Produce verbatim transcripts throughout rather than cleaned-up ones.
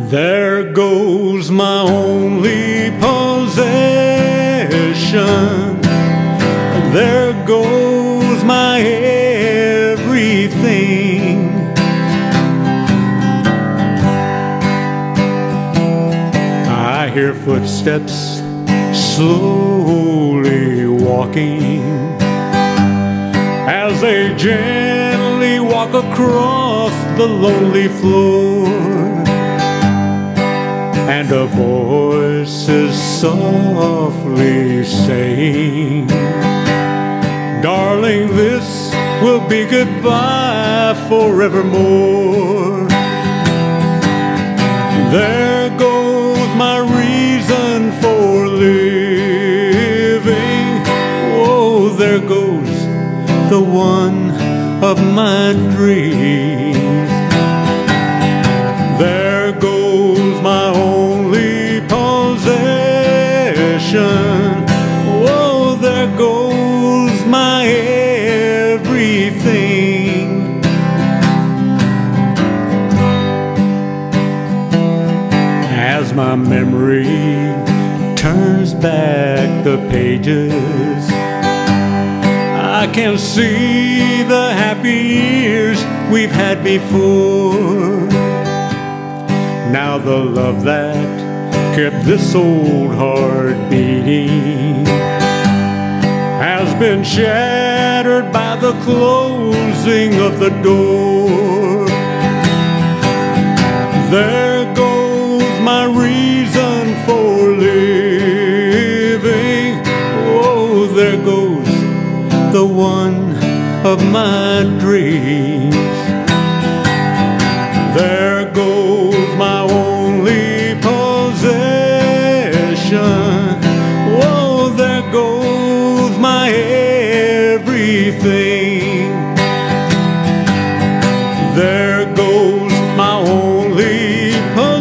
There goes my only possession. There goes my everything. I hear footsteps slowly walking as they gently walk across the lonely floor, and a voice is softly saying, "Darling, this will be goodbye forevermore." There goes my reason for living. Oh, there goes the one of my dreams. There goes my only possession. Oh, there goes my everything. As my memory turns back the pages, I can see the happy years we've had before. Now the love that kept this old heart beating has been shattered by the closing of the door. There goes my reason for living. Oh, there goes the one of my dreams. There goes my only possession. Oh, there goes my everything. There goes my only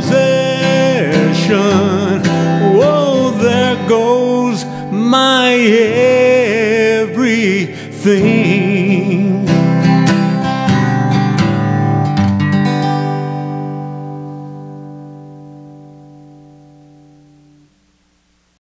possession. Oh, there goes my everything.